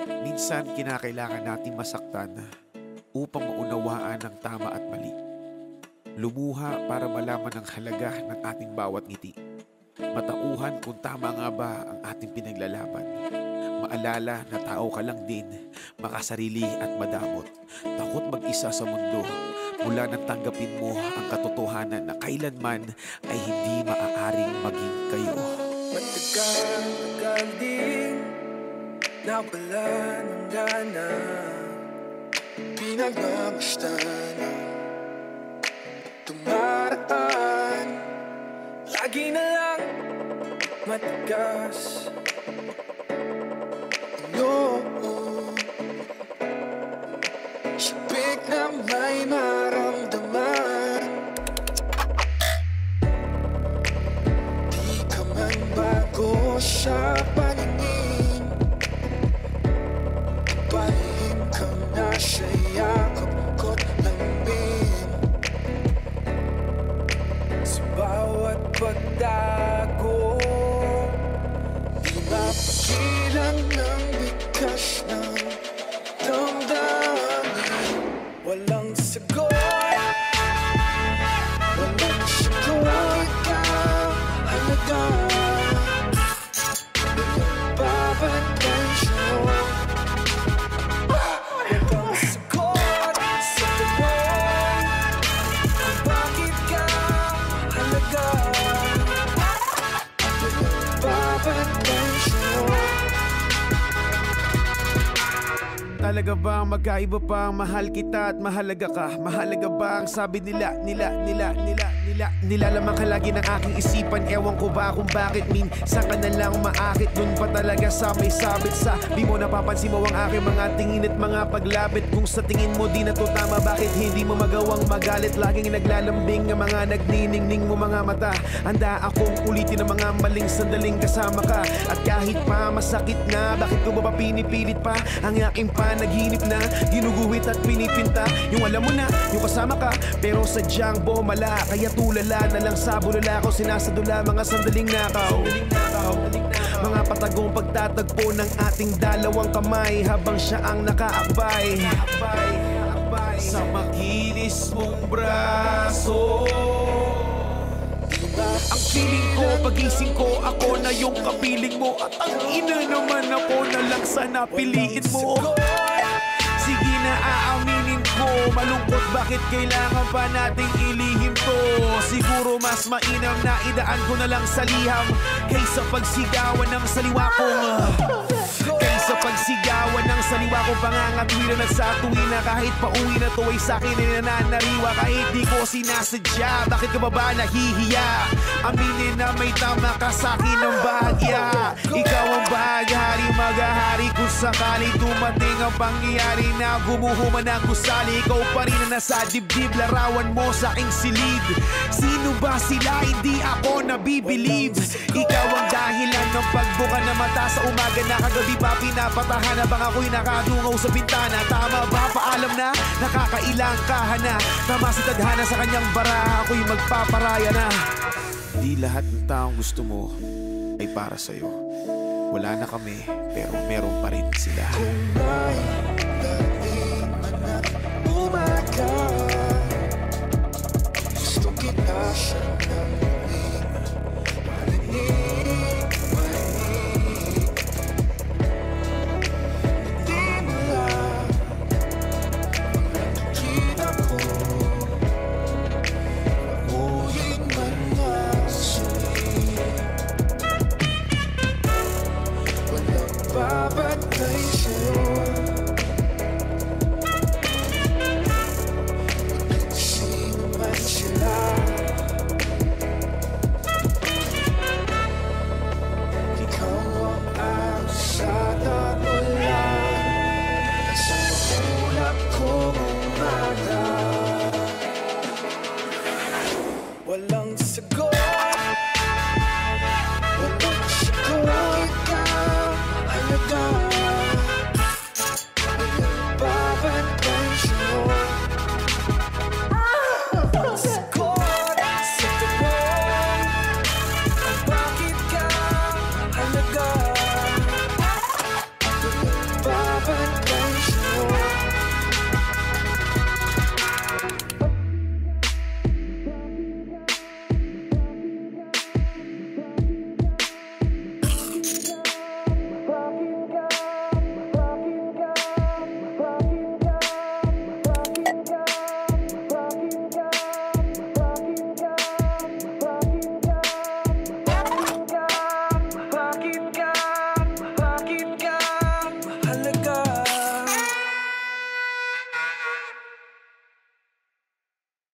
Minsan kinakailangan nating masaktan upang maunawaan ang tama at mali. Lumuha para malaman ang halaga ng ating bawat ngiti. Matauhan kung tama nga ba ang ating pinaglalaban. Maalala na tao ka lang din, makasarili at madamot. Takot mag-isa sa mundo. Mula nang tanggapin mo ang katotohanan na kailanman ay hindi maaaring maging kayo. Matagal din nawala ng gana, pinagmamastan tumaraan. Lagi na lang matigas sabik na may maramdaman. Di ka man bago sa paningin, palihim kang nasa yakap ko't lambing. Sa bawat pagdago, di mapagilan ng bigkas ng damdamin. Walang sagot, walang sagot ka halaga. Babantay sa'yo. Walang sagot sa tanong kung bakit ka halaga. Babantay sa'yo. Talaga ba magkaiba pa ang mahal kita at mahalaga ka? Mahalaga ba ang sabi nila nilalamang ka lagi ng aking isipan. Ewan ko ba kung bakit minsan ka na lang maakit. Dun pa talaga sa may sabit sa di mo napapansin mo ang aking mga tingin at mga paglapit. Kung sa tingin mo di na to tama, bakit hindi mo magawang magalit? Laging naglalambing ang mga nagniningning mo mga mata. Handa akong ulitin ang mga maling sandaling kasama ka. At kahit pa masakit na, bakit ko ba pinipilit pa ang aking panaginip na ginuguhit at pinipinta? Yung alam mo na, yung kasama ka, pero sadyang bomala. Kaya tulala na lang sa bulala ko, sinasadula mga sandaling nakaw. Mga patagong pagtatagpo ng ating dalawang kamay habang siya ang nakaakbay sa makinis mong braso. Ang feeling ko, pagising ko, ako na yung kapiling mo. At ang ina naman ako na lang sana piliin mo. Sige na aaminin ko, malungkot bakit kailangan pa nating ilihim to. Siguro mas mainam na idaan ko na lang sa liham kaysa pagsigawan ng saliwa kong kaysa pagsigawan ng saliwa kong pangangatwiran at sa tuwi na kahit pauwi na to ay sa'kin ay nananariwa. Kahit di ko sinasadya, bakit ka ba nahihiya? Aminin na may tama ka sa'kin ng bahagya. Ikaw ang bahaghari, maghahari kung sakali dumating ang pangyayari na gumuhuman ng gusali. Ikaw pa rin na nasa dibdib, larawan mo sa aking silid. Sino ba sila? Hindi ako nabibilib. Ikaw ang dahilan ng pagbuka na mata sa umaga na kagabi pa pinapatahan habang ako'y nakadungaw sa bintana. Tama ba? Paalam na, nakakailang kahana. Tama si tadhana sa kanyang bara, ako'y magpaparaya na. Di lahat ng taong gusto mo ay para sa'yo. Wala na kami, pero meron pa rin sila. Kung may